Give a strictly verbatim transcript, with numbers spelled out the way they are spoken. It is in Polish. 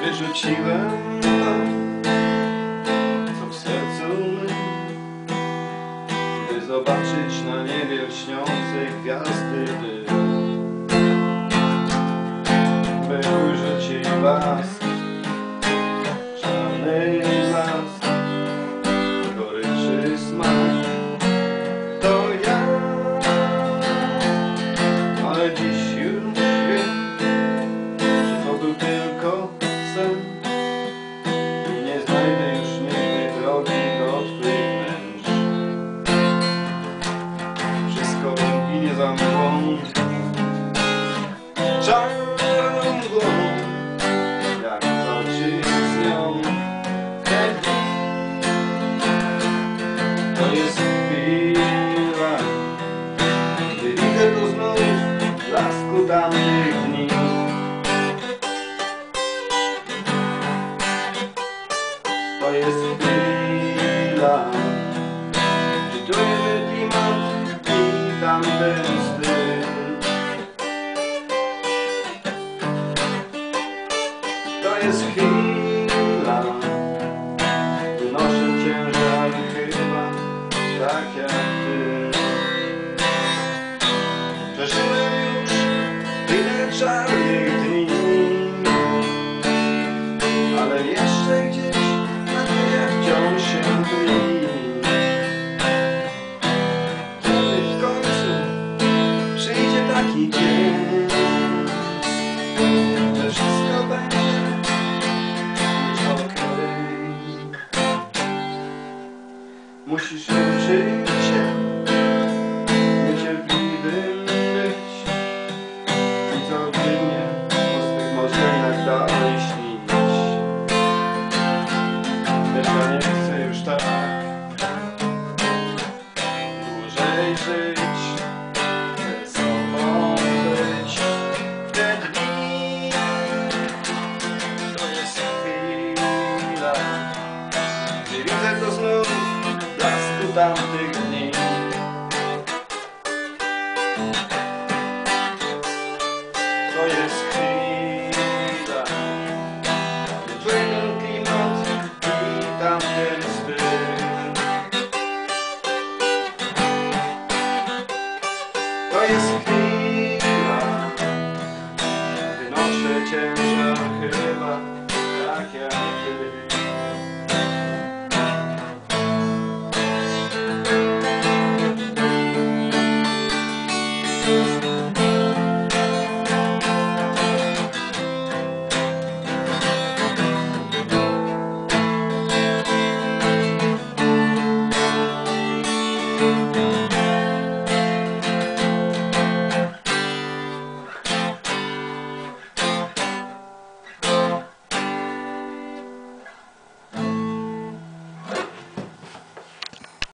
Wyrzuciłem to, co w sercu mym, by zobaczyć na niebie lśniące gwiazdy dym, by ujrzeć jej blask, czarny blask, goryczy smak. To ja, ale dziś już wiem, że to był tylko sen i nie znajdę już nigdy drogi do twych wnętrz. Wszystko ginie za mgłą, czarną mgłą, jak w oczy z nią. To jest chwila, gdy widzę tu znów blasku tamtych dni. To jest chwila, gdy czujemy klimat i tamten styl. To jest chwila, gdy noszę ciężar chyba tak jak ty. Przeżyłem już tyle czarnych dni, ale jeszcze gdzieś nadzieja wciąż się tli. Kiedy w końcu przyjdzie taki dzień, że wszystko będzie już okej. Musisz uczyć się niecierpliwym być i codziennie o swych marzeniach dalej śnić. Lecz ja nie chcę już tak dłużej żyć, chcę sobą być. Te dni to jest chwila, gdy widzę to znów blasku tamtych dni. To jest chwila, gdy czuję ten klimat i tamten styl. To jest chwila, gdy noszę ciężar chyba tak jak ty. Thank you.